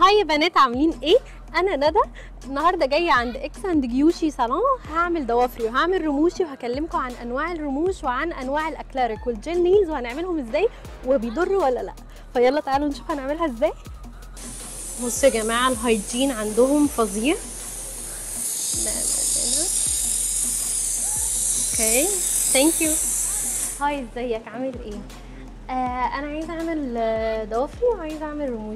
هاي يا بنات، عاملين ايه؟ انا ندى. النهارده جايه عند اكس اند جيوشي صالون، هعمل ضوافري وهعمل رموشي، وهكلمكم عن انواع الرموش وعن انواع الاكليريك والجel نيلز وهنعملهم ازاي وبيضروا ولا لا. فيلا تعالوا نشوف هنعملها ازاي. بصوا يا جماعه، الهايجين عندهم فظيع. اوكي ثانك يو. هاي ازيك، عامل ايه؟ انا عايزه اعمل ضوافري وعايزه اعمل رموش.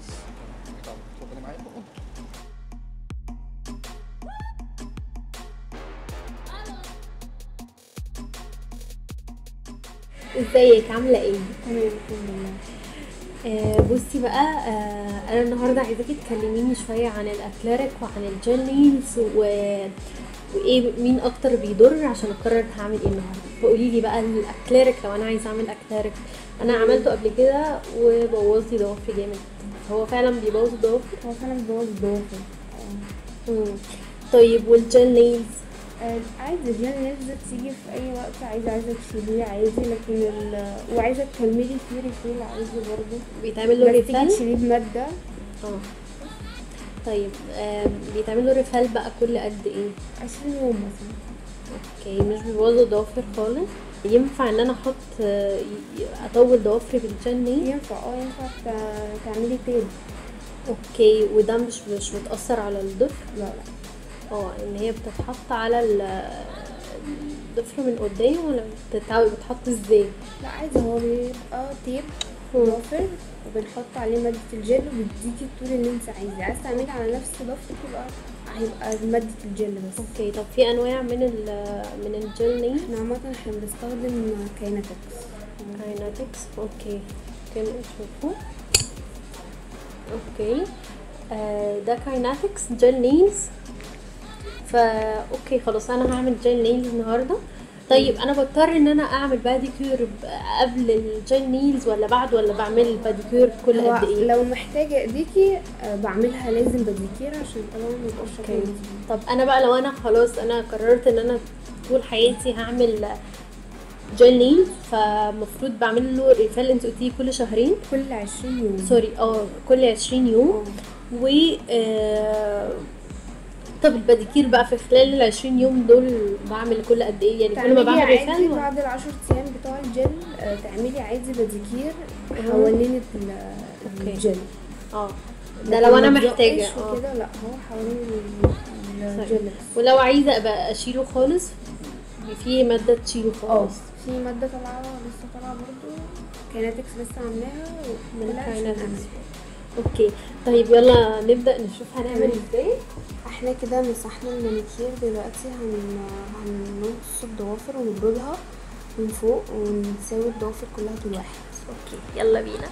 ازيك، عامله ايه؟ تمام الحمد لله. بصي بقى، انا النهارده عايزاكي تكلميني شويه عن الاكليريك وعن الجel نيلز وايه مين اكتر بيضر عشان اقرر هعمل ايه النهارده. فقولي لي بقى الاكليريك، لو انا عايزه اعمل اكليريك انا عملته قبل كده وبوظ لي ضوافري جامد. هو فعلا بيبوظ الضوافر؟ هو فعلا بيبوظ الضوافر. طيب والجel نيلز؟ عادي الجل نيلز تيجي في اي وقت، عايزه تشيليه عادي، لكن وعايزه تكملي فيه ريفيل عادي برضه. بيتعمل له بس تيجي ريفال؟ تشيليه بماده. طيب بيتعمل له ريفال بقى كل قد ايه؟ 20 يوم مثلا. اوكي، مش بيبوظ الضوافر خالص. ينفع ان انا احط اطول ضوافري بالجel نيل؟ ينفع تعملي تيب. اوكي، وده مش متأثر على الضفر؟ لا ان هي بتتحط على الضفر من قدام ولا بتتحط ازاي؟ لا عادي، هو بيبقى تيب ضوافر وبنحط عليه مادة الجل وبيديكي الطول اللي انت عايزه تعملي على نفس ضفرك هيبقى مادة الجل بس. اوكي، طب في انواع من الجل نيل؟ احنا بنستخدم كايناتكس. اوكي نشوفه. اوكي ده كايناتكس جل نيلز. اوكي خلاص، انا هعمل جل نيلز النهارده. طيب انا بضطر ان انا اعمل باديكير قبل الجل نيلز ولا بعد، ولا بعمل الباديكير كل قد ايه؟ لو محتاجه ايديكي بعملها لازم باديكير عشان طبعا ما يبقاش شكلها. طب انا بقى لو انا خلاص انا قررت ان انا طول حياتي هعمل جل نيلز، فمفروض بعمل له ريفال. انت قلتي كل شهرين؟ كل 20 يوم. سوري، كل 20 يوم. و طب الباديكير بقى في خلال ال20 يوم دول بعمل كل قد ايه؟ يعني كل ما بعمل ريفال بعد ال10 ايام بتوع الجل تعملي عادي باديكير حوالين الجل. ده لو انا محتاجه كده. لا هو حوالين الجل. ولو عايزه ابقى اشيله خالص، في ماده تشيله خالص؟ في ماده لسه طالعه برضو، كايناتكس لسه عاملاها من كايناتكس. اوكي طيب يلا نبدا نشوف هنعمل ازاي. احنا كده مسحنا المانيكير، دلوقتي هنقص الضوافر ونبردها من فوق ونساوي الضوافر كلها طول واحد. اوكي يلا بينا.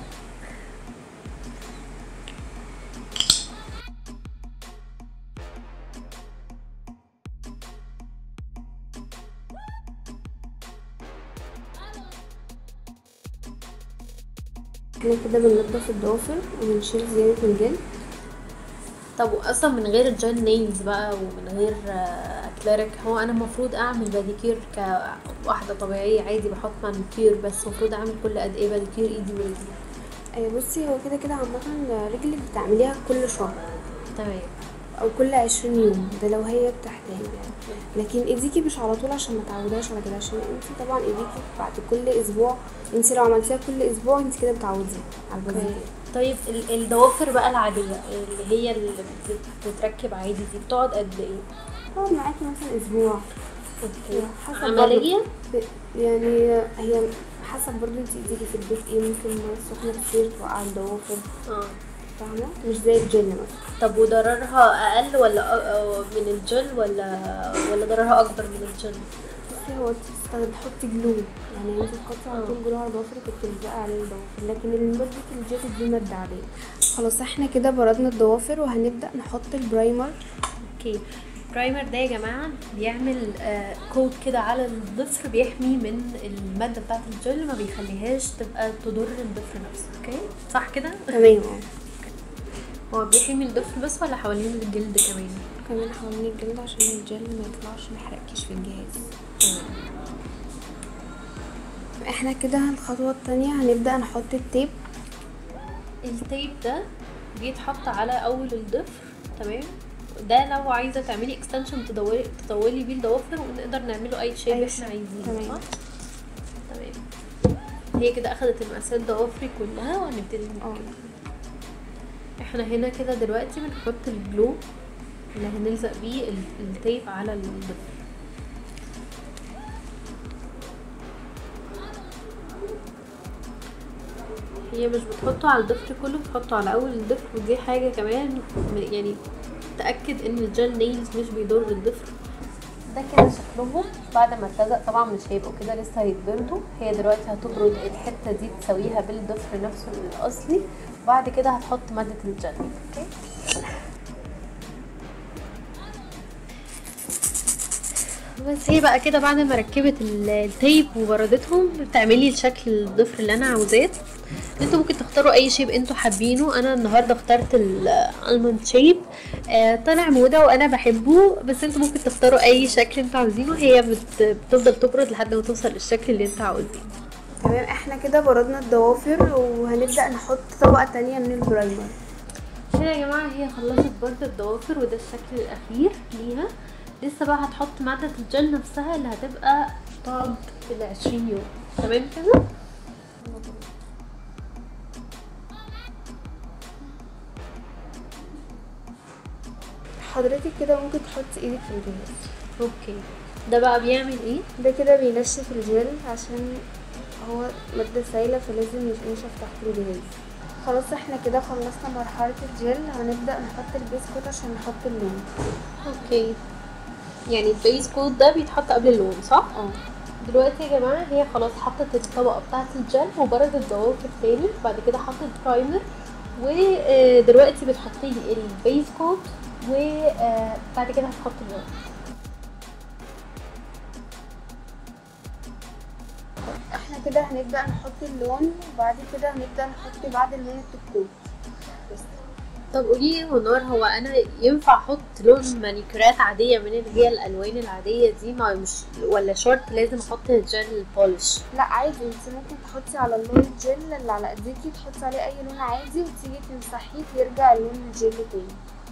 احنا كده بننضف الضوافر وبنشيل زيادة الجلد. طب واصلا من غير الجل نيلز بقى ومن غير اكليريك، هو انا المفروض اعمل باديكير كواحده طبيعيه عادي بحط مانيكير بس؟ المفروض اعمل كل قد ايه باديكير ايدي ورجلي؟ بصي هو كده عامه رجلك بتعمليها كل شهر. تمام. او كل 20 يوم، ده لو هي بتحتاج يعني. لكن ايديكي مش على طول عشان ما تعودهاش على كده، عشان انت طبعا ايديكي بعد كل اسبوع، انت لو عملتيها كل اسبوع انت كده بتعودي على الباديكير. طيب الضوافر بقى العاديه اللي هي اللي بتتركب عادي دي بتقعد قد ايه؟ بتقعد معاكي مثلا اسبوع. اوكي عمليه يعني هي حسب برضو انت ايديكي في البيت ايه، ممكن سخنه كتير توقع الضوافر. فاهمه؟ مش زي الجل مثلا. طب وضررها اقل ولا من الجل ولا ضررها اكبر من الجل؟ بصي هو تحطي جلو، يعني انت تحطي على طول جلو على ضوافرك وتلزقي عليه الضوافر، لكن مادة الجل دي مادة عادية. خلاص احنا كده بردنا الضوافر وهنبدأ نحط البرايمر. اوكي، البرايمر ده يا جماعه بيعمل كوت كده على الضفر، بيحمي من الماده بتاعه الجل، ما بيخليهاش تبقى تضر الضفر نفسه. اوكي صح كده؟ تمام. هو بيحمي الضفر بس ولا حوالين الجلد كمان؟ كمان حوالين الجلد عشان الجل ما يطلعش ما يحرقكيش في الجهاز. تمام. احنا كده الخطوه الثانيه هنبدا نحط التيب. التيب ده بيتحط على اول الضفر. تمام، ده لو عايزه تعملي اكستنشن تطولي بيه الضوافر، ونقدر نعمله اي شيب احنا عايزينه. صح، تمام. هي كده اخدت المقاسات ضوافري كلها، وهنبتدي نركبها. احنا هنا كده دلوقتي بنحط الجلو اللي هنلزق بيه التيب على الضفر. هي مش بتحطه على الضفر كله، بتحطه على اول الضفر، ودي حاجه كمان يعني تاكد ان الجل نيلز مش بيضر الضفر. ده كده شكلهم بعد ما اتلزق. طبعا مش هيبقوا كده، لسه هيتبردوا. هي دلوقتي هتبرد الحته دي تسويها بالضفر نفسه الاصلي، وبعد كده هتحط ماده الجل. اوكي، بس هي بقى كده بعد ما ركبت التيب وبردتهم بتعملي الشكل الضفر اللي انا عاوزاه. انتوا ممكن تختاروا اي شيب انتوا حابينه. انا النهارده اخترت الالموند شيب، طلع موضه وانا بحبه، بس انتوا ممكن تختاروا اي شكل انتوا عاوزينه. هي بتفضل تبرد لحد ما توصل للشكل اللي انتوا عاوزينه. تمام، احنا كده بردنا الضوافر وهنبدأ نحط طبقة تانية من البرايمر. كده يا جماعه هي خلصت برد الضوافر، وده الشكل الاخير ليها. لسه بقى هتحط مادة الجل نفسها اللي هتبقى تقعد ال20 يوم. تمام كده. حضرتك كده ممكن تحطي ايدك في الجهاز. اوكي، ده بقى بيعمل ايه؟ ده كده بينشف الجل عشان هو مادة سايلة، فلازم ينشف تحت الجهاز. خلاص احنا كده خلصنا مرحلة الجل، هنبدأ نحط البيس كوت عشان نحط اللون. اوكي، يعني البيس كوت ده بيتحط قبل اللون، صح؟ دلوقتي يا جماعه هي خلاص حطت الطبقه بتاعه الجل وبردت الضوافر تاني. بعد كده حطت برايمر، ودلوقتي بتحطي لي البيس كوت، وبعد كده هتحطي اللون. احنا كده هنبدأ نحط اللون، وبعد كده هنبدأ نحط بعد اللون التكوت بس. طب قولي لي منار، هو انا ينفع احط لون مانيكيرات عاديه من اللي هي الالوان العاديه دي، ما مش ولا شورت لازم احط جل بولش؟ لا عادي، انت ممكن تحطي على اللون الجل اللي على ايديكي، تحطي عليه اي لون عادي، وتيجي تمسحيه يرجع اللون الجل تاني.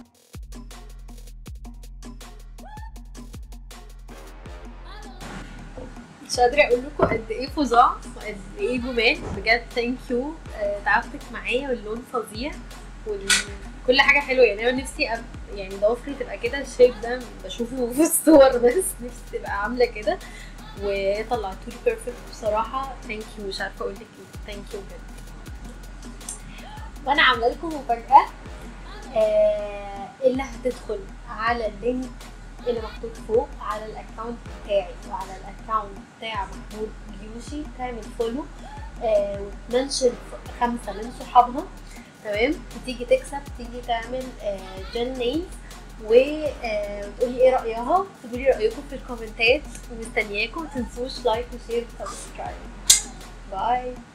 مش قادره اقول لكم قد ايه فظاع وقد ايه جمال بجد. ثانك يو، تعبتك معايا، واللون فظيع وكل حاجه حلوه. يعني انا نفسي يعني ضوافري تبقى كده. الشيب ده بشوفه في الصور بس نفسي تبقى عامله كده، وطلعتولي بيرفكت بصراحه. ثانك يو، مش عارفه اقول لك ايه. ثانك يو بجد. وانا عامله لكم مفاجاه، اللي هتدخل على اللينك اللي محطوط فوق على الاكونت بتاعي وعلى الاكونت بتاع محمود اليوشي تعمل فولو، وتمنشن 5 من صحابها. تمام، وتيجي تكسب، تيجي تعمل جل نيلز، وتقولي ايه رايها، تقولي رايكم في الكومنتات، ومستنياكم. متنسوش لايك وشير وسبسكرايب. باي.